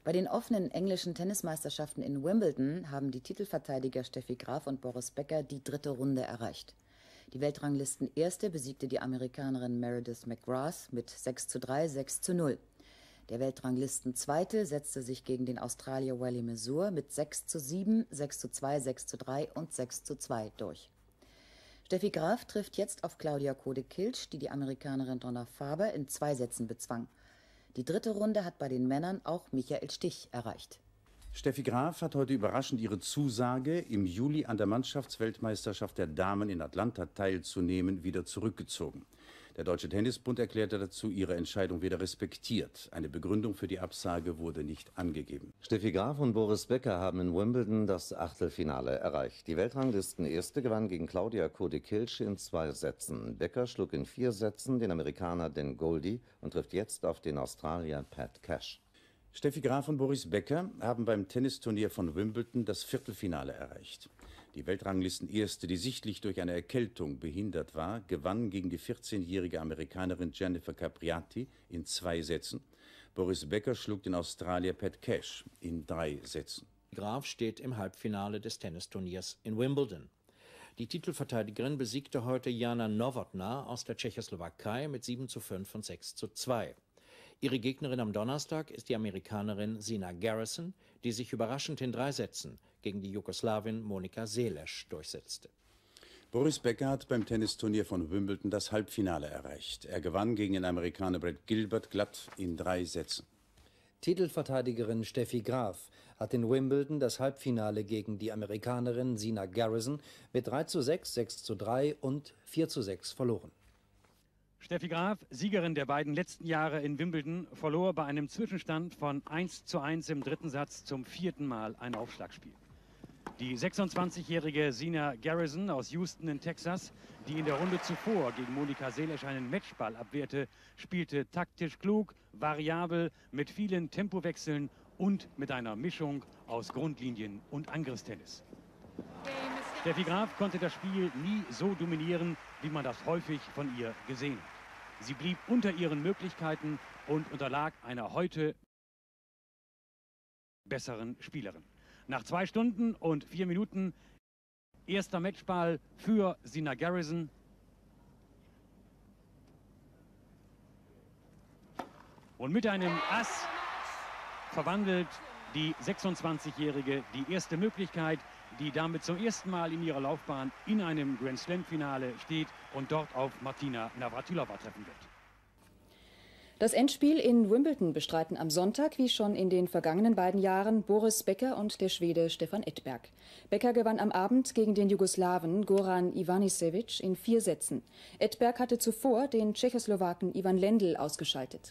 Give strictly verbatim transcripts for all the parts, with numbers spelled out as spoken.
Bei den offenen englischen Tennismeisterschaften in Wimbledon haben die Titelverteidiger Steffi Graf und Boris Becker die dritte Runde erreicht. Die Weltranglistenerste besiegte die Amerikanerin Meredith McGrath mit sechs zu drei, sechs zu null. Der Weltranglistenzweite setzte sich gegen den Australier Wally Mazur mit sechs zu sieben, sechs zu zwei, sechs zu drei und sechs zu zwei durch. Steffi Graf trifft jetzt auf Claudia Kohde-Kilsch, die die Amerikanerin Donna Faber in zwei Sätzen bezwang. Die dritte Runde hat bei den Männern auch Michael Stich erreicht. Steffi Graf hat heute überraschend ihre Zusage, im Juli an der Mannschaftsweltmeisterschaft der Damen in Atlanta teilzunehmen, wieder zurückgezogen. Der Deutsche Tennisbund erklärte dazu, ihre Entscheidung weder respektiert. Eine Begründung für die Absage wurde nicht angegeben. Steffi Graf und Boris Becker haben in Wimbledon das Achtelfinale erreicht. Die Weltranglistenerste gewann gegen Claudia Kohde-Kilsch in zwei Sätzen. Becker schlug in vier Sätzen den Amerikaner Dan Goldie und trifft jetzt auf den Australier Pat Cash. Steffi Graf und Boris Becker haben beim Tennisturnier von Wimbledon das Viertelfinale erreicht. Die Weltranglistenerste, die sichtlich durch eine Erkältung behindert war, gewann gegen die vierzehnjährige Amerikanerin Jennifer Capriati in zwei Sätzen. Boris Becker schlug den Australier Pat Cash in drei Sätzen. Graf steht im Halbfinale des Tennisturniers in Wimbledon. Die Titelverteidigerin besiegte heute Jana Novotná aus der Tschechoslowakei mit sieben zu fünf und sechs zu zwei. Ihre Gegnerin am Donnerstag ist die Amerikanerin Zina Garrison, die sich überraschend in drei Sätzen gegen die Jugoslawin Monika Seles durchsetzte. Boris Becker hat beim Tennisturnier von Wimbledon das Halbfinale erreicht. Er gewann gegen den Amerikaner Brett Gilbert glatt in drei Sätzen. Titelverteidigerin Steffi Graf hat in Wimbledon das Halbfinale gegen die Amerikanerin Zina Garrison mit drei zu sechs, sechs zu drei und vier zu sechs verloren. Steffi Graf, Siegerin der beiden letzten Jahre in Wimbledon, verlor bei einem Zwischenstand von eins zu eins im dritten Satz zum vierten Mal ein Aufschlagspiel. Die sechsundzwanzigjährige Zina Garrison aus Houston in Texas, die in der Runde zuvor gegen Monika Seles einen Matchball abwehrte, spielte taktisch klug, variabel, mit vielen Tempowechseln und mit einer Mischung aus Grundlinien- und Angriffstennis. Steffi Graf konnte das Spiel nie so dominieren, wie man das häufig von ihr gesehen hat. Sie blieb unter ihren Möglichkeiten und unterlag einer heute besseren Spielerin. Nach zwei Stunden und vier Minuten erster Matchball für Zina Garrison. Und mit einem Ass verwandelt die sechsundzwanzigjährige die erste Möglichkeit, die damit zum ersten Mal in ihrer Laufbahn in einem Grand Slam-Finale steht und dort auf Martina Navratilova treffen wird. Das Endspiel in Wimbledon bestreiten am Sonntag, wie schon in den vergangenen beiden Jahren, Boris Becker und der Schwede Stefan Edberg. Becker gewann am Abend gegen den Jugoslawen Goran Ivanisevic in vier Sätzen. Edberg hatte zuvor den Tschechoslowaken Ivan Lendl ausgeschaltet.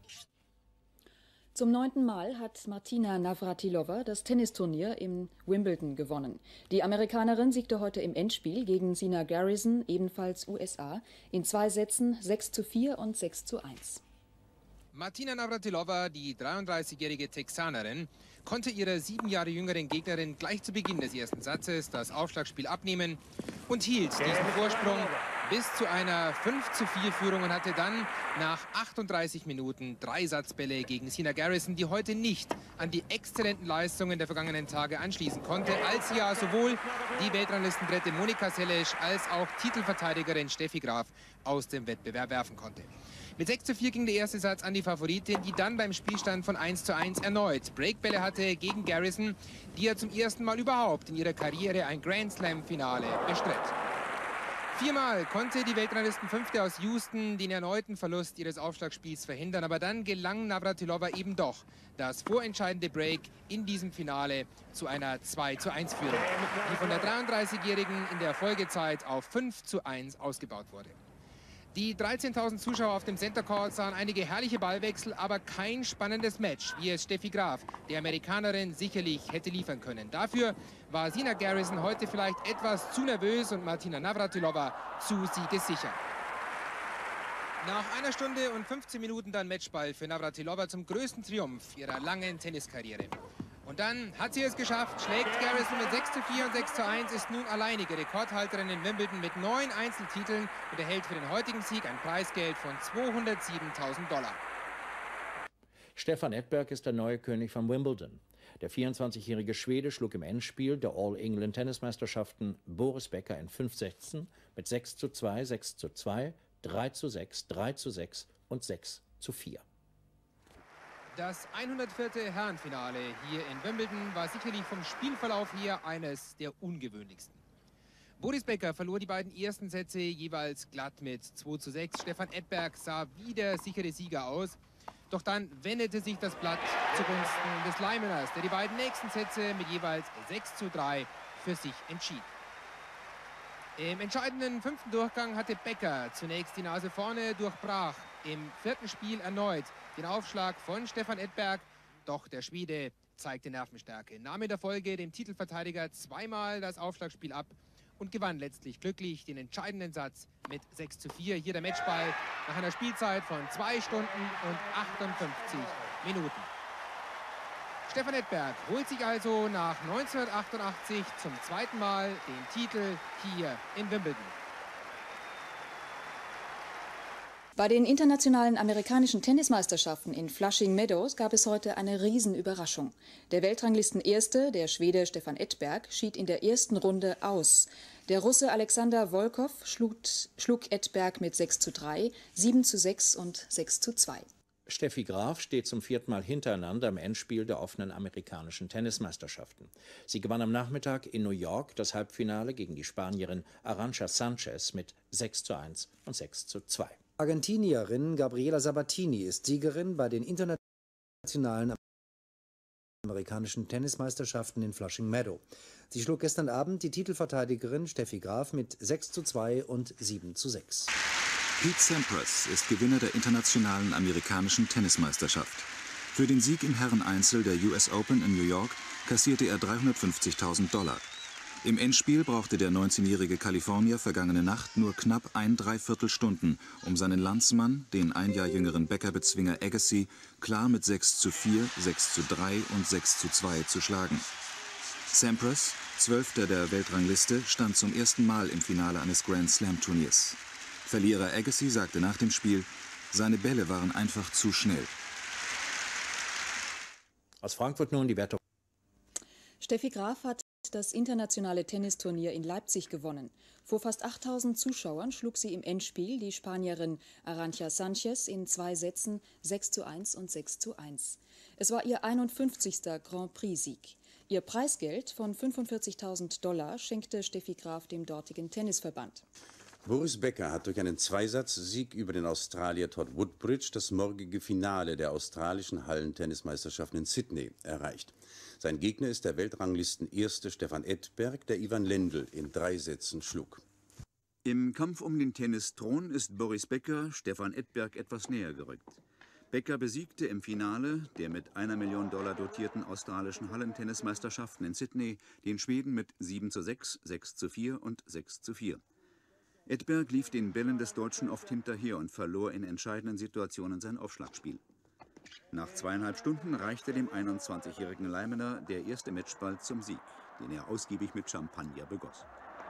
Zum neunten Mal hat Martina Navratilova das Tennisturnier in Wimbledon gewonnen. Die Amerikanerin siegte heute im Endspiel gegen Zina Garrison, ebenfalls U S A, in zwei Sätzen sechs zu vier und sechs zu eins. Martina Navratilova, die dreiunddreißigjährige Texanerin, konnte ihrer sieben Jahre jüngeren Gegnerin gleich zu Beginn des ersten Satzes das Aufschlagspiel abnehmen und hielt diesen Vorsprung bis zu einer fünf zu vier Führung und hatte dann nach achtunddreißig Minuten drei Satzbälle gegen Zina Garrison, die heute nicht an die exzellenten Leistungen der vergangenen Tage anschließen konnte, als sie ja sowohl die Weltranglistendritte Monika Seles als auch Titelverteidigerin Steffi Graf aus dem Wettbewerb werfen konnte. Mit sechs zu vier ging der erste Satz an die Favoritin, die dann beim Spielstand von eins zu eins erneut Breakbälle hatte gegen Garrison, die ja zum ersten Mal überhaupt in ihrer Karriere ein Grand Slam-Finale bestritt. Viermal konnte die Weltranglistenfünfte aus Houston den erneuten Verlust ihres Aufschlagspiels verhindern, aber dann gelang Navratilova eben doch das vorentscheidende Break in diesem Finale zu einer zwei zu eins Führung, die von der dreiunddreißigjährigen in der Folgezeit auf fünf zu eins ausgebaut wurde. Die dreizehntausend Zuschauer auf dem Center Court sahen einige herrliche Ballwechsel, aber kein spannendes Match, wie es Steffi Graf, der Amerikanerin, sicherlich hätte liefern können. Dafür war Zina Garrison heute vielleicht etwas zu nervös und Martina Navratilova zu siegessicher. Nach einer Stunde und fünfzehn Minuten dann Matchball für Navratilova zum größten Triumph ihrer langen Tenniskarriere. Und dann hat sie es geschafft, schlägt Garrison mit sechs zu vier und sechs zu eins, ist nun alleinige Rekordhalterin in Wimbledon mit neun Einzeltiteln und erhält für den heutigen Sieg ein Preisgeld von zweihundertsiebentausend Dollar. Stefan Edberg ist der neue König von Wimbledon. Der vierundzwanzigjährige Schwede schlug im Endspiel der All-England-Tennismeisterschaften Boris Becker in fünf Sätzen mit sechs zu zwei, sechs zu zwei, drei zu sechs, drei zu sechs und sechs zu vier. Das hundertvierte Herrenfinale hier in Wimbledon war sicherlich vom Spielverlauf her eines der ungewöhnlichsten. Boris Becker verlor die beiden ersten Sätze jeweils glatt mit zwei zu sechs. Stefan Edberg sah wie der sichere Sieger aus. Doch dann wendete sich das Blatt zugunsten des Leimeners, der die beiden nächsten Sätze mit jeweils sechs zu drei für sich entschied. Im entscheidenden fünften Durchgang hatte Becker zunächst die Nase vorne, durchbrach im vierten Spiel erneut den Aufschlag von Stefan Edberg. Doch der Schwede zeigte Nervenstärke, nahm in der Folge dem Titelverteidiger zweimal das Aufschlagspiel ab und gewann letztlich glücklich den entscheidenden Satz mit sechs zu vier. Hier der Matchball nach einer Spielzeit von zwei Stunden und achtundfünfzig Minuten. Stefan Edberg holt sich also nach neunzehnhundertachtundachtzig zum zweiten Mal den Titel hier in Wimbledon. Bei den internationalen amerikanischen Tennismeisterschaften in Flushing Meadows gab es heute eine Riesenüberraschung. Der Weltranglistenerste, der Schwede Stefan Edberg, schied in der ersten Runde aus. Der Russe Alexander Volkov schlug, schlug Edberg mit sechs zu drei, sieben zu sechs und sechs zu zwei. Steffi Graf steht zum vierten Mal hintereinander im Endspiel der offenen amerikanischen Tennismeisterschaften. Sie gewann am Nachmittag in New York das Halbfinale gegen die Spanierin Arantxa Sanchez mit sechs zu eins und sechs zu zwei. Argentinierin Gabriela Sabatini ist Siegerin bei den internationalen amerikanischen Tennismeisterschaften in Flushing Meadow. Sie schlug gestern Abend die Titelverteidigerin Steffi Graf mit sechs zu zwei und sieben zu sechs. Pete Sampras ist Gewinner der internationalen amerikanischen Tennismeisterschaft. Für den Sieg im Herreneinzel der U S Open in New York kassierte er dreihundertfünfzigtausend Dollar. Im Endspiel brauchte der neunzehnjährige Kalifornier vergangene Nacht nur knapp ein Dreiviertelstunden, um seinen Landsmann, den ein Jahr jüngeren Becker-Bezwinger Agassi, klar mit sechs zu vier, sechs zu drei und sechs zu zwei zu schlagen. Sampras, Zwölfter der Weltrangliste, stand zum ersten Mal im Finale eines Grand-Slam-Turniers. Verlierer Agassi sagte nach dem Spiel, seine Bälle waren einfach zu schnell. Aus Frankfurt nun die Wertung. Steffi Graf hat das internationale Tennisturnier in Leipzig gewonnen. Vor fast achttausend Zuschauern schlug sie im Endspiel die Spanierin Arantxa Sanchez in zwei Sätzen sechs zu eins und sechs zu eins. Es war ihr einundfünfzigster Grand Prix-Sieg. Ihr Preisgeld von fünfundvierzigtausend Dollar schenkte Steffi Graf dem dortigen Tennisverband. Boris Becker hat durch einen Zweisatz-Sieg über den Australier Todd Woodbridge das morgige Finale der australischen Hallentennismeisterschaften in Sydney erreicht. Sein Gegner ist der Weltranglistenerste Stefan Edberg, der Ivan Lendl in drei Sätzen schlug. Im Kampf um den Tennisthron ist Boris Becker Stefan Edberg etwas näher gerückt. Becker besiegte im Finale der mit einer Million Dollar dotierten australischen Hallentennismeisterschaften in Sydney den Schweden mit sieben zu sechs, sechs zu vier und sechs zu vier. Edberg lief den Bällen des Deutschen oft hinterher und verlor in entscheidenden Situationen sein Aufschlagspiel. Nach zweieinhalb Stunden reichte dem einundzwanzigjährigen Leimener der erste Matchball zum Sieg, den er ausgiebig mit Champagner begoss.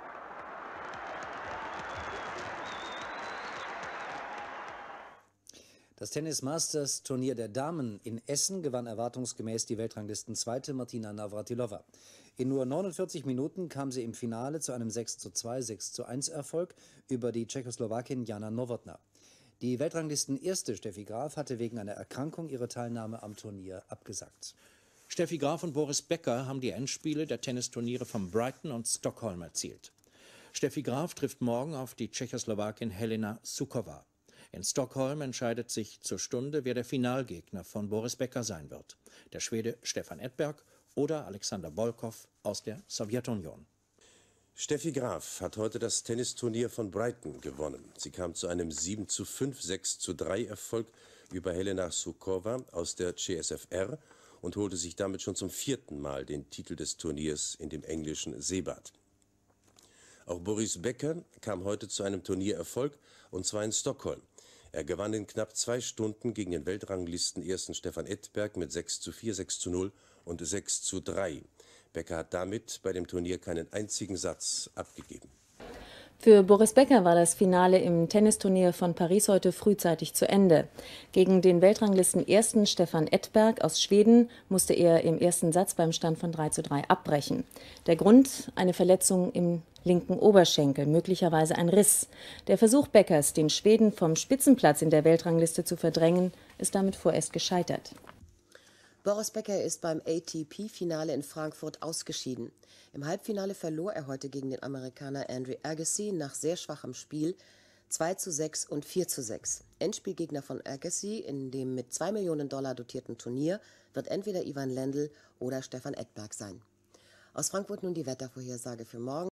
Das Tennis-Masters-Turnier der Damen in Essen gewann erwartungsgemäß die Weltranglistenzweite Martina Navratilova. In nur neunundvierzig Minuten kam sie im Finale zu einem sechs zu zwei, sechs zu eins Erfolg über die Tschechoslowakin Jana Novotná. Die Weltranglistenerste Steffi Graf hatte wegen einer Erkrankung ihre Teilnahme am Turnier abgesagt. Steffi Graf und Boris Becker haben die Endspiele der Tennisturniere von Brighton und Stockholm erzielt. Steffi Graf trifft morgen auf die Tschechoslowakin Helena Suková. In Stockholm entscheidet sich zur Stunde, wer der Finalgegner von Boris Becker sein wird. Der Schwede Stefan Edberg oder Alexander Volkov aus der Sowjetunion. Steffi Graf hat heute das Tennisturnier von Brighton gewonnen. Sie kam zu einem sieben zu fünf, sechs zu drei Erfolg über Helena Suková aus der C S F R und holte sich damit schon zum vierten Mal den Titel des Turniers in dem englischen Seebad. Auch Boris Becker kam heute zu einem Turniererfolg, und zwar in Stockholm. Er gewann in knapp zwei Stunden gegen den Weltranglistenersten Stefan Edberg mit sechs zu vier, sechs zu null und sechs zu drei. Becker hat damit bei dem Turnier keinen einzigen Satz abgegeben. Für Boris Becker war das Finale im Tennisturnier von Paris heute frühzeitig zu Ende. Gegen den Weltranglisten-Ersten Stefan Edberg aus Schweden musste er im ersten Satz beim Stand von drei zu drei abbrechen. Der Grund: eine Verletzung im linken Oberschenkel, möglicherweise ein Riss. Der Versuch Beckers, den Schweden vom Spitzenplatz in der Weltrangliste zu verdrängen, ist damit vorerst gescheitert. Boris Becker ist beim A T P-Finale in Frankfurt ausgeschieden. Im Halbfinale verlor er heute gegen den Amerikaner Andre Agassi nach sehr schwachem Spiel zwei zu sechs und vier zu sechs. Endspielgegner von Agassi in dem mit zwei Millionen Dollar dotierten Turnier wird entweder Ivan Lendl oder Stefan Edberg sein. Aus Frankfurt nun die Wettervorhersage für morgen.